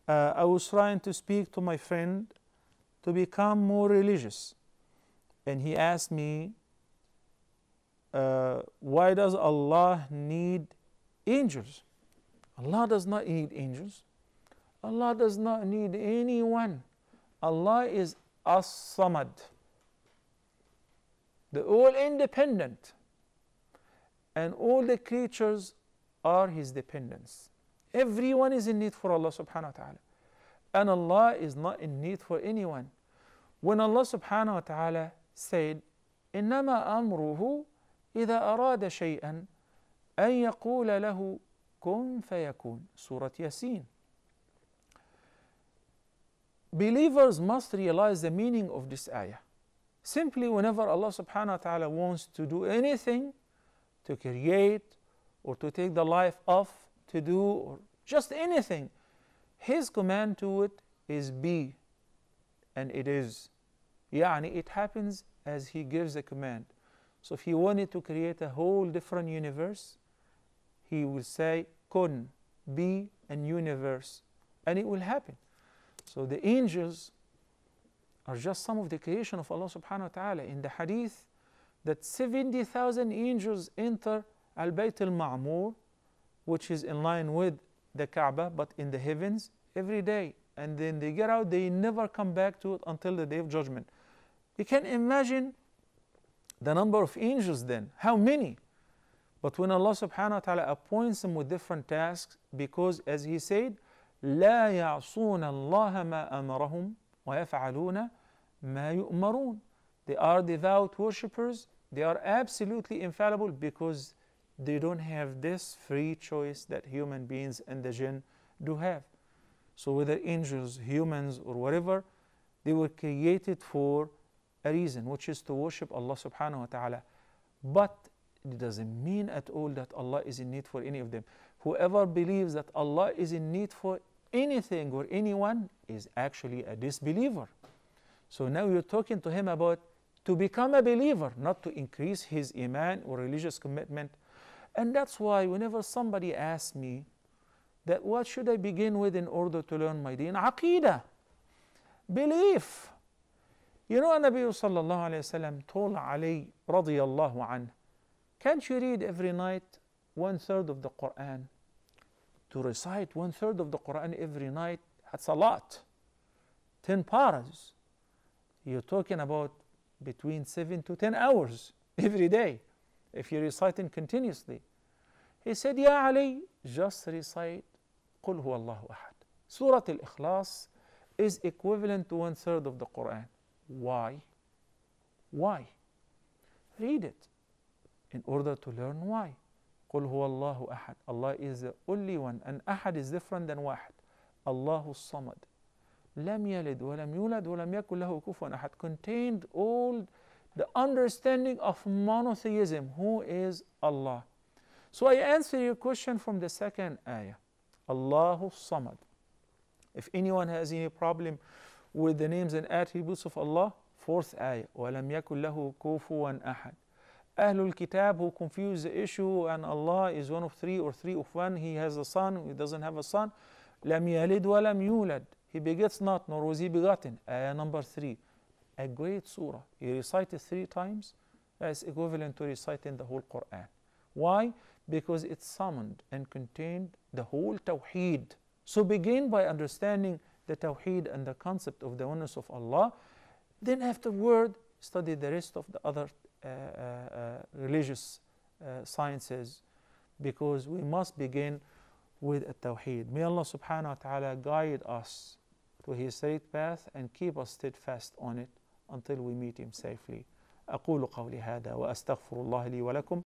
I was trying to speak to my friend to become more religious. And he asked me, why does Allah need angels? Allah does not need angels. Allah does not need anyone. Allah is As-Samad, the all-independent. And all the creatures are His dependents. Everyone is in need for Allah subhanahu wa ta'ala. And Allah is not in need for anyone. When Allah subhanahu wa ta'ala said, إِنَّمَا أَمْرُهُ إِذَا أَرَادَ شَيْئًا أَن يَقُولَ لَهُ كُن فَيَكُونَ, Surah Yasin. Believers must realize the meaning of this ayah. Simply whenever Allah subhanahu wa ta'ala wants to do anything, to create or to take the life off, to do or just anything, His command to it is be, and it is. Yani it happens as He gives a command. So if He wanted to create a whole different universe, He will say kun, be an universe, and it will happen. So the angels are just some of the creation of Allah subhanahu wa ta'ala. In the hadith that 70,000 angels enter Al-Bayt al-Ma'mur, which is in line with the Kaaba, but in the heavens every day. And then they get out, they never come back to it until the Day of Judgment. You can imagine the number of angels then, how many? But when Allah subhanahu wa ta'ala appoints them with different tasks, because as He said, لا يعصون الله ما أمرهم ويفعلون ما يؤمرون. They are devout worshippers, they are absolutely infallible because they don't have this free choice that human beings and the jinn do have. So whether angels, humans or whatever, they were created for a reason, which is to worship Allah subhanahu wa ta'ala. But it doesn't mean at all that Allah is in need for any of them. Whoever believes that Allah is in need for anything or anyone is actually a disbeliever. So now you're talking to him about to become a believer, not to increase his iman or religious commitment. And that's why whenever somebody asks me that what should I begin with in order to learn my deen? Aqidah, belief. You know, Nabi sallallahu alayhi wa sallam told Ali radiyallahu anhu, can't you read every night 1/3 of the Quran? To recite 1/3 of the Quran every night, that's a lot. 10 paras. You're talking about between 7 to 10 hours every day if you're reciting continuously. He said, Ya Ali, just recite قُلْ هُوَ اللَّهُ أَحَدٌ. Surah Al-Ikhlas is equivalent to 1/3 of the Quran. Why? Why? Read it in order to learn why. قُلْ هُوَ اللَّهُ أَحَدٌ. Allah is the only one, and أحد is different than واحد. Allahu Samad. لم يلد ولم يولد ولم يكن له كفوا أحد. Contained all the understanding of monotheism. Who is Allah? So I answer your question from the second ayah. Allahu Samad. If anyone has any problem with the names and attributes of Allah, fourth ayah. وَلَمْ يَكُنْ لَهُ كُفُوًا أَحَدٌ. Ahlul Kitab who confuse the issue and Allah is one of three or three of one, He has a son, He doesn't have a son. لَمْ يَلِدْ وَلَمْ يُولَدْ. He begets not, nor was He begotten. Ayah number 3. A great surah. You recite it 3 times, that's equivalent to reciting the whole Quran. Why? Because it summoned and contained the whole Tawheed. So begin by understanding the Tawheed and the concept of the oneness of Allah. Then afterward, study the rest of the other religious sciences, because we must begin with a Tawheed. May Allah subhanahu wa ta'ala guide us to His straight path and keep us steadfast on it until we meet Him safely. أقول قولي هذا وأستغفر الله لي ولكم.